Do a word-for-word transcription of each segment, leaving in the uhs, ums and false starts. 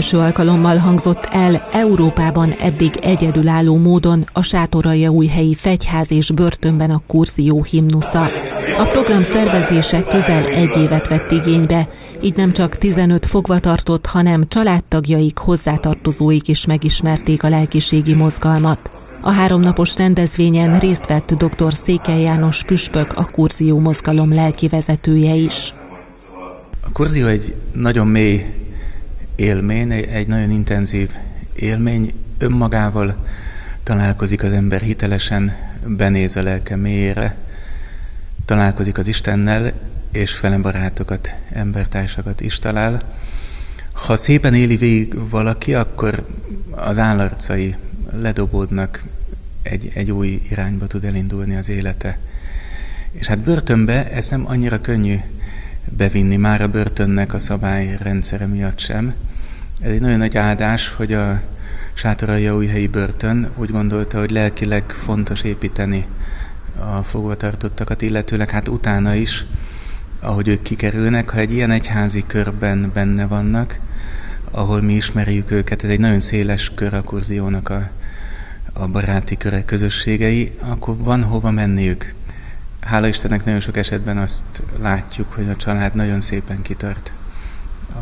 első alkalommal hangzott el Európában eddig egyedülálló módon a Sátoraljaújhelyi Fegyház és börtönben a Kurzió himnusza. A program szervezése közel egy évet vett igénybe, így nem csak tizenöt fogvatartott, hanem családtagjaik, hozzátartozóik is megismerték a lelkiségi mozgalmat. A háromnapos rendezvényen részt vett dr. Székely János püspök, a Kurzió mozgalom lelkivezetője is. A Kurzió egy nagyon mély élmény, egy nagyon intenzív élmény. Önmagával találkozik az ember hitelesen, benéz a lelke mélyére, találkozik az Istennel, és fele barátokat, embertársakat is talál. Ha szépen éli végig valaki, akkor az állarcai ledobódnak, egy, egy új irányba tud elindulni az élete. És hát börtönbe ez nem annyira könnyű bevinni, már a börtönnek a szabályrendszere miatt sem. Ez egy nagyon nagy áldás, hogy a Sátoraljaújhelyi börtön úgy gondolta, hogy lelkileg fontos építeni a fogvatartottakat, illetőleg hát utána is, ahogy ők kikerülnek, ha egy ilyen egyházi körben benne vannak, ahol mi ismerjük őket, ez egy nagyon széles kör a Kurziónak a, a baráti körek, közösségei, akkor van hova menniük. Hála Istennek nagyon sok esetben azt látjuk, hogy a család nagyon szépen kitart a,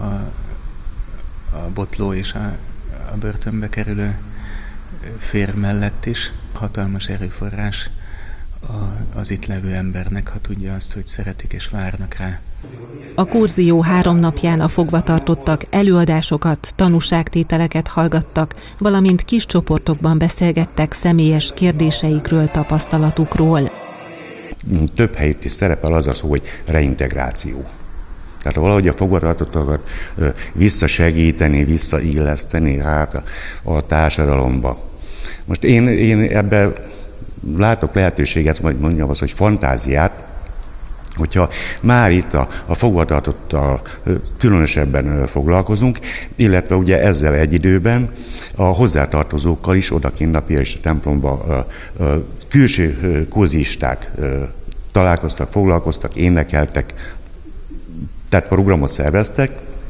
a botló és a, a börtönbe kerülő férj mellett is. Hatalmas erőforrás az itt levő embernek, ha tudja azt, hogy szeretik és várnak rá. A Kurzió három napján a fogvatartottak előadásokat, tanúságtételeket hallgattak, valamint kis csoportokban beszélgettek személyes kérdéseikről, tapasztalatukról. Több helyütt is szerepel az a szó, hogy reintegráció. Tehát valahogy a fogvatartottakat visszasegíteni, visszailleszteni hát a, a társadalomba. Most én, én ebben látok lehetőséget, vagy mondjam azt, hogy fantáziát, hogyha már itt a, a fogvatartottal különösebben foglalkozunk, illetve ugye ezzel egy időben a hozzátartozókkal is odakint a piarista templomba a, a külső kózisták találkoztak, foglalkoztak, énekeltek, tehát programot szerveztek,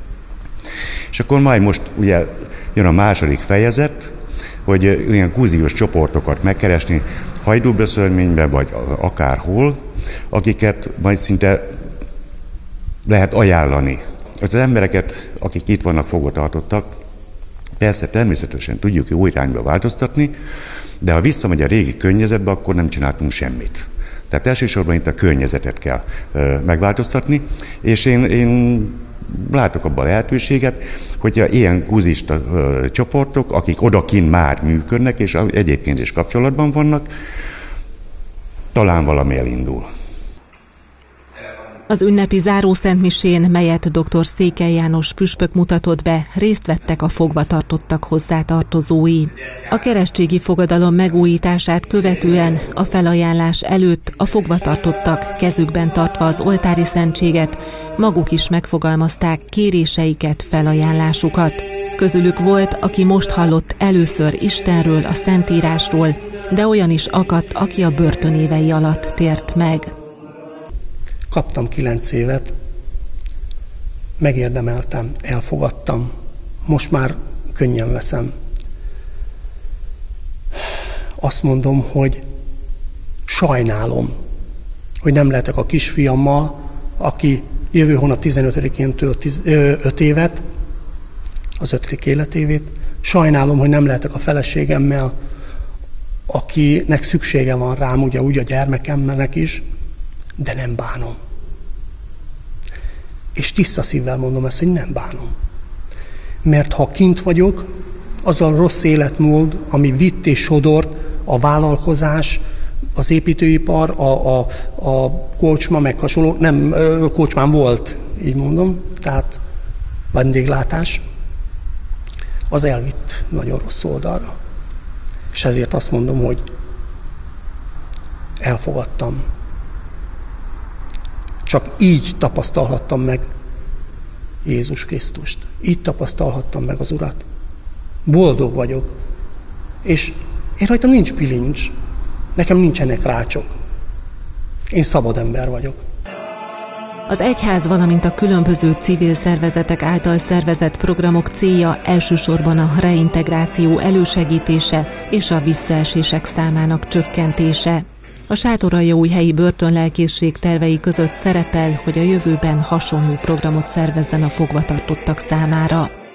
és akkor majd most ugye jön a második fejezet, hogy ilyen kurziós csoportokat megkeresni Hajdúböszörményben, vagy akárhol, akiket majd szinte lehet ajánlani. Az embereket, akik itt vannak fogvatartottak, persze természetesen tudjuk jó irányba változtatni, de ha visszamegy a régi környezetbe, akkor nem csináltunk semmit. Tehát elsősorban itt a környezetet kell ö, megváltoztatni, és én, én látok abban a lehetőséget, hogyha ilyen kúzista ö, csoportok, akik odakint már működnek, és egyébként is kapcsolatban vannak, talán valami elindul. Az ünnepi zárószentmisén, melyet dr. Székely János püspök mutatott be, részt vettek a fogvatartottak hozzátartozói. A keresztségi fogadalom megújítását követően a felajánlás előtt a fogvatartottak kezükben tartva az oltári szentséget, maguk is megfogalmazták kéréseiket, felajánlásukat. Közülük volt, aki most hallott először Istenről, a Szentírásról, de olyan is akadt, aki a börtönévei alatt tért meg. Kaptam kilenc évet, megérdemeltem, elfogadtam, most már könnyen veszem. Azt mondom, hogy sajnálom, hogy nem lehetek a kisfiammal, aki jövő hónap tizenötödikén tölt öt évet, az ötödik életévét. Sajnálom, hogy nem lehetek a feleségemmel, akinek szüksége van rám, ugye úgy a gyermekemnek is, de nem bánom. És tiszta szívvel mondom ezt, hogy nem bánom. Mert ha kint vagyok, az a rossz életmód, ami vitt és sodort, a vállalkozás, az építőipar, a, a, a kocsma, meg hasonló, nem, kocsmán volt, így mondom, tehát vendéglátás, az elvitt nagyon rossz oldalra. És ezért azt mondom, hogy elfogadtam. Csak így tapasztalhattam meg Jézus Krisztust. Így tapasztalhattam meg az Urat. Boldog vagyok. És én rajtam nincs bilincs. Nekem nincsenek rácsok. Én szabad ember vagyok. Az egyház, valamint a különböző civil szervezetek által szervezett programok célja elsősorban a reintegráció elősegítése és a visszaesések számának csökkentése. A Sátoraljaújhelyi börtönlelkészség tervei között szerepel, hogy a jövőben hasonló programot szervezzen a fogvatartottak számára.